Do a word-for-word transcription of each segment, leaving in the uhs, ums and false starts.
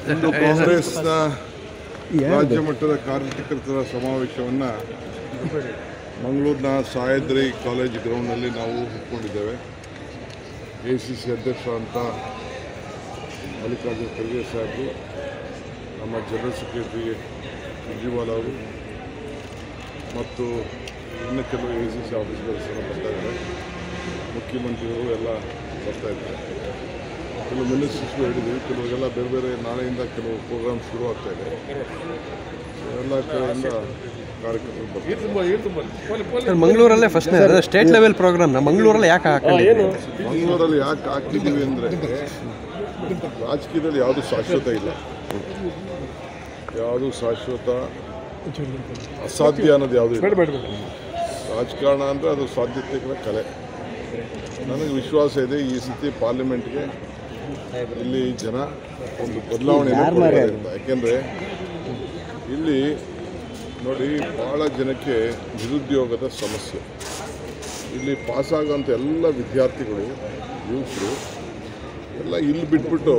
ಇಂದು ಕಾಂಗ್ರೆಸ್ನ ರಾಜ್ಯ ಮಟ್ಟದ ಕಾರ್ಯಕರ್ತರ ಸಮಾವೇಶವನ್ನು ಮಂಗಳೂರಿನ ಸಹ್ಯಾದ್ರಿ ಕಾಲೇಜ್ ಗ್ರೌಂಡ್ನಲ್ಲಿ ನಾವು ಹಮ್ಮಿಕೊಂಡಿದ್ದೇವೆ. ಎ ಸಿ ಸಿ ಅಧ್ಯಕ್ಷರಂತ ಮಲ್ಲಿಕಾರ್ಜುನ ಖರ್ಗೆ ಸಾಹೇಬರು, ನಮ್ಮ ಜನರಲ್ ಸೆಕ್ರೆಟರಿ ಸುರ್ಜೇವಾಲಾ ಅವರು ಮತ್ತು ಇನ್ನು ಕೆಲವು ಎ ಸಿ ಸಿ ಆಫೀಸರ್ಸ್ ಎಲ್ಲ ಬರ್ತಾ ಇದ್ದಾರೆ. ಮುಖ್ಯಮಂತ್ರಿಗಳು ಎಲ್ಲ ಬರ್ತಾ ಇದ್ದಾರೆ. ಕೆಲವು ಮಿನಿಸ್ಟರ್ಸ್ಗಳು ಹೇಳಿದ್ದೀವಿ, ಕೆಲವರಿಗೆಲ್ಲ ಬೇರೆ ಬೇರೆ ನಾಳೆಯಿಂದ ಕೆಲವು ಪ್ರೋಗ್ರಾಮ್ ಶುರು ಆಗ್ತಾ ಇದೆ. ಎಲ್ಲ ಕಡೆಯಿಂದ ಕಾರ್ಯಕ್ರಮಗಳು ಬರ್ತಾರೆ. ಮಂಗಳೂರಲ್ಲೇ ಫಸ್ಟ್ ಸ್ಟೇಟ್ ಲೆವೆಲ್ ಪ್ರೋಗ್ರಾಮ್ನ ಮಂಗಳೂರಲ್ಲಿ ಯಾಕೆ ಹಾಕಿದ್ದೀವಿ? ಮಂಗಳೂರಲ್ಲಿ ಯಾಕೆ ಹಾಕಿದ್ದೀವಿ ಅಂದರೆ, ರಾಜಕೀಯದಲ್ಲಿ ಯಾವುದು ಶಾಶ್ವತ ಇಲ್ಲ, ಯಾವುದು ಶಾಶ್ವತ ಅಸಾಧ್ಯ ಅನ್ನೋದು ಯಾವುದು ಇಲ್ಲ. ರಾಜಕಾರಣ ಅಂದರೆ ಅದು ಸಾಧ್ಯತೆಗಳ ಕಲೆ. ನನಗೆ ವಿಶ್ವಾಸ ಇದೆ, ಈ ಸತಿ ಪಾರ್ಲಿಮೆಂಟ್ಗೆ ಇಲ್ಲಿ ಜನ ಒಂದು ಬದಲಾವಣೆಯನ್ನು ಕೊಡ್ತಾರೆ ಅಂತ. ಯಾಕೆಂದರೆ ಇಲ್ಲಿ ನೋಡಿ, ಭಾಳ ಜನಕ್ಕೆ ನಿರುದ್ಯೋಗದ ಸಮಸ್ಯೆ. ಇಲ್ಲಿ ಪಾಸಾಗೋಂಥ ಎಲ್ಲ ವಿದ್ಯಾರ್ಥಿಗಳು, ಯುವಕರು ಎಲ್ಲ ಇಲ್ಲಿ ಬಿಟ್ಬಿಟ್ಟು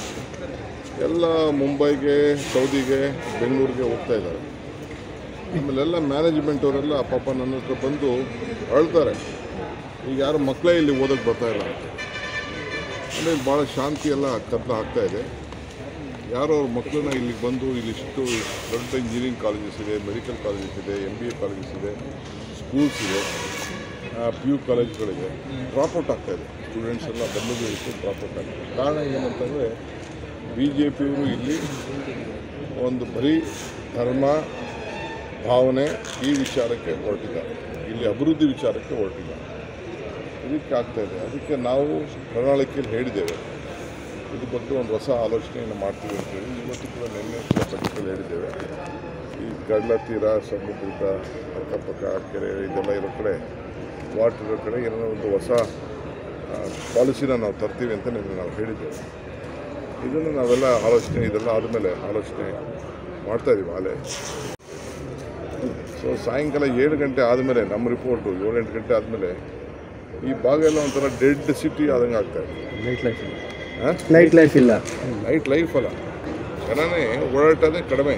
ಎಲ್ಲ ಮುಂಬೈಗೆ, ಸೌದಿಗೆ, ಬೆಂಗಳೂರಿಗೆ ಹೋಗ್ತಾ ಇದ್ದಾರೆ. ಆಮೇಲೆಲ್ಲ ಮ್ಯಾನೇಜ್ಮೆಂಟ್ ಅವರೆಲ್ಲ ಪಾಪ ನನ್ನ ಹತ್ರ ಬಂದು ಅಳ್ತಾರೆ, ಈಗ ಯಾರು ಮಕ್ಕಳೇ ಇಲ್ಲಿ ಓದೋಕ್ಕೆ ಬರ್ತಾ ಇಲ್ಲ ಅಂತ. ಅಂದರೆ ಭಾಳ ಶಾಂತಿ ಎಲ್ಲ ಕತ್ತಲ ಆಗ್ತಾ ಇದೆ. ಯಾರೋ ಅವ್ರ ಮಕ್ಕಳನ್ನ ಇಲ್ಲಿಗೆ ಬಂದು ಇಲ್ಲಿಷ್ಟು ದೊಡ್ಡ ಇಂಜಿನಿಯರಿಂಗ್ ಕಾಲೇಜಸ್ ಇದೆ, ಮೆಡಿಕಲ್ ಕಾಲೇಜಸ್ ಇದೆ, ಎಮ್ ಬಿ ಎ ಕಾಲೇಜಸ್ ಇದೆ, ಸ್ಕೂಲ್ಸ್ ಇದೆ, ಪಿ ಯು ಕಾಲೇಜ್ಗಳಿದೆ, ಡ್ರಾಪ್ಔಟ್ ಆಗ್ತಾಯಿದೆ. ಸ್ಟೂಡೆಂಟ್ಸ್ ಎಲ್ಲ ಬಂದು ಇಟ್ಟು ಡ್ರಾಪ್ಔಟ್ ಆಗ್ತದೆ. ಕಾರಣ ಏನಂತಂದರೆ, ಬಿ ಜೆ ಪಿಯವರು ಇಲ್ಲಿ ಒಂದು ಬರೀ ಧರ್ಮ ಭಾವನೆ ಈ ವಿಚಾರಕ್ಕೆ ಹೊರಟಿದ್ದಾರೆ, ಇಲ್ಲಿ ಅಭಿವೃದ್ಧಿ ವಿಚಾರಕ್ಕೆ ಹೊರಟಿದ್ದಾರೆ. ಇದಕ್ಕೆ ಆಗ್ತಾಯಿದೆ. ಅದಕ್ಕೆ ನಾವು ಪ್ರಣಾಳಿಕೆಯಲ್ಲಿ ಹೇಳಿದ್ದೇವೆ, ಇದ್ರ ಬಗ್ಗೆ ಒಂದು ಹೊಸ ಆಲೋಚನೆಯನ್ನು ಮಾಡ್ತೀವಿ ಅಂತೇಳಿ. ಇವತ್ತು ಕೂಡ ನಿನ್ನೆ ಪತ್ರಿಕೆಯಲ್ಲಿ ಹೇಳಿದ್ದೇವೆ. ಈ ಕಡಲ ತೀರ, ಸಮುದ್ರದ ಅಕ್ಕಪಕ್ಕ ಕೆರೆ ಇದೆಲ್ಲ ಇರೋ ಕಡೆ, ವಾಟರ್ ಇರೋ ಕಡೆ ಏನೋ ಒಂದು ಹೊಸ ಪಾಲಿಸಿನ ನಾವು ತರ್ತೀವಿ ಅಂತ ನಿನ್ನೆ ನಾವು ಹೇಳಿದ್ದೇವೆ. ಇದನ್ನು ನಾವೆಲ್ಲ ಆಲೋಚನೆ, ಇದೆಲ್ಲ ಆದಮೇಲೆ ಆಲೋಚನೆ ಮಾಡ್ತಾಯಿದ್ದೀವಿ ಆಲೇ. ಸೊ ಸಾಯಂಕಾಲ ಏಳು ಗಂಟೆ ಆದಮೇಲೆ ನಮ್ಮ ರಿಪೋರ್ಟು ಏಳು ಎಂಟು ಗಂಟೆ ಆದಮೇಲೆ ಈ ಭಾಗ ಎಲ್ಲ ಒಂಥರ ಡೆಡ್ ಸಿಟಿ ಆದಂಗೆ ಆಗ್ತಾಯಿದೆ. ನೈಟ್ ಲೈಫ್ ಇಲ್ಲ. ಹಾಂ, ನೈಟ್ ಲೈಫ್ ಇಲ್ಲ. ನೈಟ್ ಲೈಫ್ ಅಲ್ಲ, ಜನನೇ ಓಡಾಟದೇ ಕಡಿಮೆ.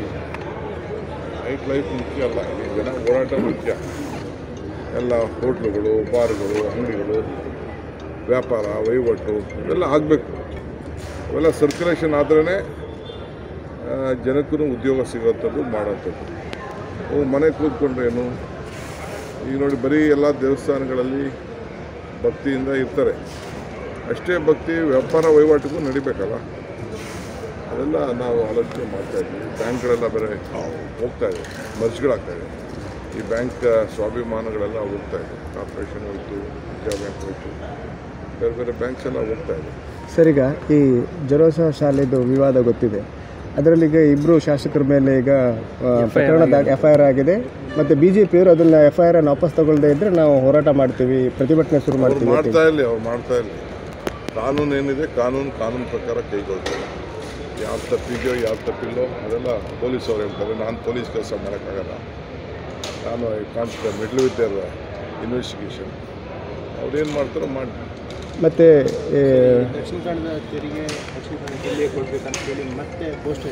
ನೈಟ್ ಲೈಫ್ ಮುಖ್ಯ ಅಲ್ಲ, ಇಲ್ಲಿ ಜನ ಓಡಾಟ ಮುಖ್ಯ. ಎಲ್ಲ ಹೋಟ್ಲುಗಳು, ಬಾರ್ಗಳು, ಅಂಗಡಿಗಳು, ವ್ಯಾಪಾರ ವಹಿವಾಟು ಇವೆಲ್ಲ ಆಗಬೇಕು. ಇವೆಲ್ಲ ಸರ್ಕ್ಯುಲೇಷನ್ ಆದ್ರೇ ಜನಕ್ಕೂ ಉದ್ಯೋಗ ಸಿಗೋಂಥದ್ದು ಮಾಡೋಂಥದ್ದು. ಅವು ಮನೆ ಕೂತ್ಕೊಂಡ್ರೇನು, ಈಗ ನೋಡಿ ಬರೀ ಎಲ್ಲ ದೇವಸ್ಥಾನಗಳಲ್ಲಿ ಭಕ್ತಿಯಿಂದ ಇರ್ತಾರೆ, ಅಷ್ಟೇ ಭಕ್ತಿ ವ್ಯಾಪಾರ ವಹಿವಾಟಿಗೂ ನಡಿಬೇಕಲ್ಲ. ಅದೆಲ್ಲ ನಾವು ಆಲೋಚನೆ ಮಾಡ್ತಾಯಿದ್ವಿ. ಬ್ಯಾಂಕ್ಗಳೆಲ್ಲ ಬೇರೆ ಹೋಗ್ತಾಯಿದೆ, ಮರ್ಜ್ಗಳಾಗ್ತಾಯಿದೆ. ಈ ಬ್ಯಾಂಕ್ ಸ್ವಾಭಿಮಾನಗಳೆಲ್ಲ ಹೋಗ್ತಾಯಿದೆ. ಕಾರ್ಪೊರೇಷನ್ ಹೋಯಿತು, ವಿಜಯ ಬ್ಯಾಂಕ್ ಹೋಯಿತು, ಬೇರೆ ಬೇರೆ ಬ್ಯಾಂಕ್ಸ್ ಎಲ್ಲ ಹೋಗ್ತಾಯಿದೆ. ಸರ್, ಈಗ ಈ ಜರೋಸಾ ಶಾಲೆದು ವಿವಾದ ಗೊತ್ತಿದೆ. ಅದರಲ್ಲಿ ಈಗ ಇಬ್ಬರು ಶಾಸಕರ ಮೇಲೆ ಈಗ ಪ್ರಕರಣ ಎಫ್ ಐ ಆರ್ ಆಗಿದೆ. ಮತ್ತು ಬಿ ಜೆ ಪಿಯವರು ಅದನ್ನು ಎಫ್ ಐ ಆರ್ ಅನ್ನು ವಾಪಸ್ ತಗೊಳ್ಳದೇ ಇದ್ದರೆ ನಾವು ಹೋರಾಟ ಮಾಡ್ತೀವಿ, ಪ್ರತಿಭಟನೆ ಶುರು ಮಾಡ್ತೀವಿ. ಮಾಡ್ತಾ ಇರಲಿ, ಅವ್ರು ಮಾಡ್ತಾ ಇರಲಿ. ಕಾನೂನು ಏನಿದೆ, ಕಾನೂನು ಕಾನೂನು ಪ್ರಕಾರ ಕೈಗೊಳ್ತಾರೆ. ಯಾರು ತಪ್ಪಿದೆಯೋ ಯಾರು ತಪ್ಪಿಲ್ಲೋ ಅದೆಲ್ಲ ಪೊಲೀಸ್ ಅವ್ರು ಹೇಳ್ತಾರೆ. ನಾನು ಪೊಲೀಸ್ ಕೆಲಸ ಮಾಡೋಕ್ಕಾಗಲ್ಲ, ನಾನು constable middle with their investigation. ಅವ್ರೇನು ಮಾಡ್ತಾರೋ ಮಾಡಿ. ಮತ್ತು ದಕ್ಷಿಣ ಕನ್ನಡದ ತೆರಿಗೆ ದಕ್ಷಿಣ ಕನ್ನಡದಲ್ಲಿ ಕೊಡಬೇಕಂತ ಹೇಳಿ ಮತ್ತೆ ಪೋಸ್ಟರ್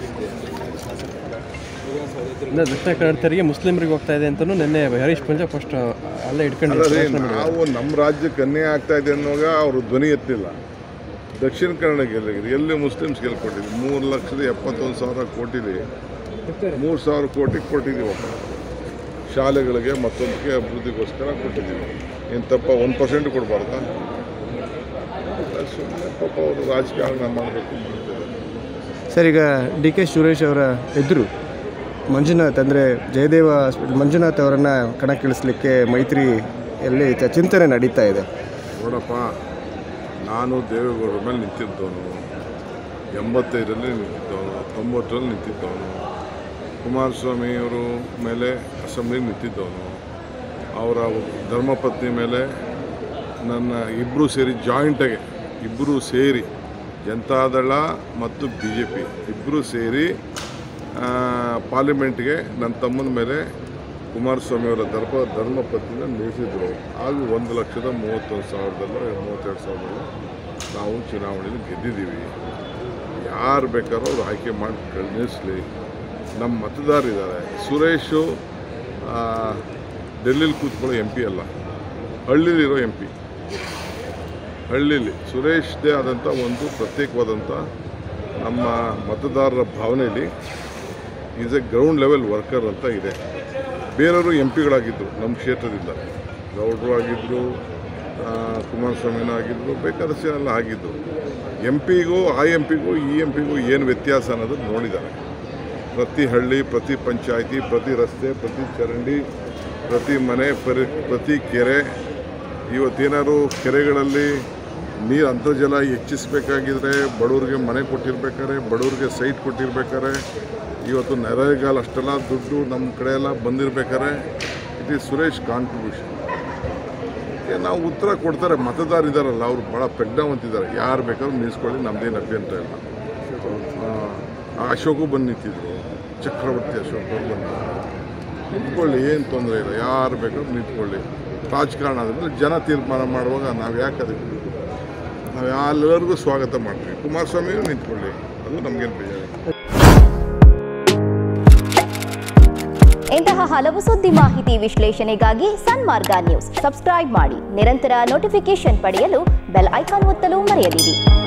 ದಕ್ಷಿಣ ಕನ್ನಡ ತೆರಿಗೆ ಮುಸ್ಲಿಮರಿಗೆ ಹೋಗ್ತಾ ಇದೆ ಅಂತಲೂ ನಿನ್ನೆ ಹರೀಶ್ ಪೂಂಜಾ ಫಸ್ಟ್ ಅಲ್ಲೇ ಇಟ್ಕೊಂಡು ನಾವು ನಮ್ಮ ರಾಜ್ಯಕ್ಕೆ ಅನ್ಯಾಯ ಆಗ್ತಾ ಇದೆ ಅನ್ನೋವಾಗ ಅವರು ಧ್ವನಿ ಎತ್ತಿಲ್ಲ. ದಕ್ಷಿಣ ಕನ್ನಡ ಗೆಲ್ಲಿದೆ, ಎಲ್ಲಿ ಮುಸ್ಲಿಮ್ಸ್ ಗೆಲ್ಕೊಟ್ಟಿದ್ವಿ. ಮೂರು ಲಕ್ಷದ ಎಪ್ಪತ್ತೊಂದು ಸಾವಿರ ಕೋಟಿಲಿ ಮೂರು ಸಾವಿರ ಕೋಟಿ ಕೊಟ್ಟಿದ್ದೀವಿ ಶಾಲೆಗಳಿಗೆ, ಮತ್ತೊಂದಕ್ಕೆ ಅಭಿವೃದ್ಧಿಗೋಸ್ಕರ ಕೊಟ್ಟಿದ್ದೀವಿ. ಏನು ತಪ್ಪ ಒಂದು ಪರ್ಸೆಂಟ್ ಕೊಡಬಾರ್ದ? ಸುಮ್ಮನೆ ಪಾಪ ಅವರು ರಾಜಕಾರಣ ಮಾಡಬೇಕು ಮಾಡ್ತಿದ್ದಾರೆ. ಸರ್, ಈಗ ಡಿ ಕೆ ಸುರೇಶ್ ಅವರ ಎದುರು ಮಂಜುನಾಥ್ ಅಂದರೆ ಜಯದೇವ ಮಂಜುನಾಥ್ ಅವರನ್ನು ಕಣಕ್ಕಿಳಿಸ್ಲಿಕ್ಕೆ ಮೈತ್ರಿಯಲ್ಲಿ ಚಿಂತನೆ ನಡೀತಾ ಇದೆ. ನೋಡಪ್ಪ, ನಾನು ದೇವೇಗೌಡರ ಮೇಲೆ ನಿಂತಿದ್ದವನು, ಎಂಬತ್ತೈದರಲ್ಲಿ ನಿಂತಿದ್ದವನು, ತೊಂಬತ್ತರಲ್ಲಿ ನಿಂತಿದ್ದವನು, ಕುಮಾರಸ್ವಾಮಿಯವರು ಮೇಲೆ ಅಸೆಂಬ್ಲಿಗೆ ನಿಂತಿದ್ದವನು, ಅವರ ಧರ್ಮಪತ್ನಿ ಮೇಲೆ ನನ್ನ ಇಬ್ಬರು ಸೇರಿ ಜಾಯಿಂಟಾಗಿ ಇಬ್ಬರು ಸೇರಿ ಜನತಾದಳ ಮತ್ತು ಬಿ ಜೆ ಪಿ ಇಬ್ಬರು ಸೇರಿ ಪಾರ್ಲಿಮೆಂಟ್ಗೆ ನನ್ನ ತಮ್ಮನ ಮೇಲೆ ಕುಮಾರಸ್ವಾಮಿಯವರ ಧರ್ಮ ಧರ್ಮಪತ್ನಿನ ನಿಲ್ಲಿಸಿದ್ರು. ಆಗ ಒಂದು ಲಕ್ಷದ ಮೂವತ್ತೊಂದು ಸಾವಿರದಲ್ಲೋ ಮೂವತ್ತೆರಡು ಸಾವಿರದಲ್ಲೋ ನಾವು ಚುನಾವಣೆಯಲ್ಲಿ ಗೆದ್ದಿದ್ದೀವಿ. ಯಾರು ಬೇಕಾದ್ರೂ ಅವ್ರು ಆಯ್ಕೆ ಮಾಡಿ ನಿಲ್ಲಿಸಲಿ. ನಮ್ಮ ಮತದಾರರಿದ್ದಾರೆ. ಸುರೇಶು ಡೆಲ್ಲಿಲಿ ಕೂತ್ಕೊಳ್ಳೋ ಎಂ ಪಿ ಅಲ್ಲ, ಹಳ್ಳಿಲಿರೋ ಎಂ ಪಿ. ಹಳ್ಳಿಲಿ ಸುರೇಶ್ದೇ ಆದಂಥ ಒಂದು ಪ್ರತ್ಯೇಕವಾದಂಥ ನಮ್ಮ ಮತದಾರರ ಭಾವನೆಯಲ್ಲಿ is a ground level worker ಅಂತ ಇದೆ. ಬೇರೆಯವರು ಎಂ ಪಿಗಳಾಗಿದ್ದರು ನಮ್ಮ ಕ್ಷೇತ್ರದಿಂದ, ಗೌಡರು ಆಗಿದ್ದರು, ಕುಮಾರಸ್ವಾಮಿನೂ ಆಗಿದ್ದರು, ಬೇಕಾದಷ್ಟು ಎಲ್ಲ ಆಗಿದ್ದರು. ಎಂ ಪಿಗೂ ಆ ಎಂ ಪಿಗೂ ಈ ಎಂ ಪಿಗೂ ಏನು ವ್ಯತ್ಯಾಸ ಅನ್ನೋದನ್ನು ನೋಡಿದ್ದಾರೆ. ಪ್ರತಿ ಹಳ್ಳಿ, ಪ್ರತಿ ಪಂಚಾಯಿತಿ, ಪ್ರತಿ ರಸ್ತೆ, ಪ್ರತಿ ಚರಂಡಿ, ಪ್ರತಿ ಮನೆ, ಪರಿ ಪ್ರತಿ ಕೆರೆ, ಇವತ್ತೇನಾದ್ರು ಕೆರೆಗಳಲ್ಲಿ ನೀರು ಅಂತರ್ಜಲ ಹೆಚ್ಚಿಸಬೇಕಾಗಿದ್ರೆ, ಬಡವ್ರಿಗೆ ಮನೆ ಕೊಟ್ಟಿರ್ಬೇಕಾದ್ರೆ, ಬಡವ್ರಿಗೆ ಸೈಟ್ ಕೊಟ್ಟಿರ್ಬೇಕಾದ್ರೆ, ಇವತ್ತು ನರೇಗಾಲ್ ಅಷ್ಟೆಲ್ಲ ದುಡ್ಡು ನಮ್ಮ ಕಡೆ ಎಲ್ಲ ಬಂದಿರ್ಬೇಕಾದ್ರೆ ಇಟ್ ಈಸ್ ಸುರೇಶ್ ಕಾಂಟ್ರಿಬ್ಯೂಷನ್. ನಾವು ಉತ್ತರ ಕೊಡ್ತಾರೆ. ಮತದಾರಿದಾರಲ್ಲ, ಅವರು ಭಾಳ ಪ್ರಜ್ಞಾವಂತಿದ್ದಾರೆ. ಯಾರು ಬೇಕಾದ್ರೂ ನಿಲ್ಲಿಸ್ಕೊಳ್ಳಿ, ನಮ್ಮದೇನು ಅಭ್ಯಂತರ ಇಲ್ಲ. ಅಶೋಕು ಬಂದು ನಿಂತಿದ್ರು, ಚಕ್ರವರ್ತಿ ಅಶೋಕ್ ಅವ್ರು ಬಂದು ನಿಂತ್ಕೊಳ್ಳಿ, ಏನು ತೊಂದರೆ ಇಲ್ಲ. ಯಾರು ಬೇಕಾದ್ರೂ ನಿಂತ್ಕೊಳ್ಳಿ. ರಾಜಕಾರಣ ಆದಮೇಲೆ ಜನ ತೀರ್ಮಾನ ಮಾಡುವಾಗ ನಾವು ಯಾಕೆ ಅದಕ್ಕೆ ನಾವು ಎಲ್ಲರಿಗೂ ಸ್ವಾಗತ ಮಾಡ್ತೀವಿ. ಕುಮಾರಸ್ವಾಮಿಯೂ ನಿಂತ್ಕೊಳ್ಳಿ, ಅದು ನಮಗೇನು ಬೇಜಾರು. ಇಂತಹ ಹಲವು ಸುದ್ದಿ ಮಾಹಿತಿ ವಿಶ್ಲೇಷಣೆಗಾಗಿ ಸನ್ಮಾರ್ಗ ನ್ಯೂಸ್ ಸಬ್ಸ್ಕ್ರೈಬ್ ಮಾಡಿ. ನಿರಂತರ ನೋಟಿಫಿಕೇಶನ್ ಪಡೆಯಲು ಬೆಲ್ ಐಕಾನ್ ಒತ್ತಲು ಮರೆಯದಿರಿ.